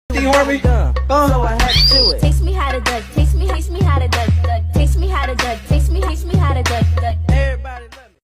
You heard me? So I had to do it. Taste me how to duck, taste me how to duck, taste me how to duck, taste me how to duck.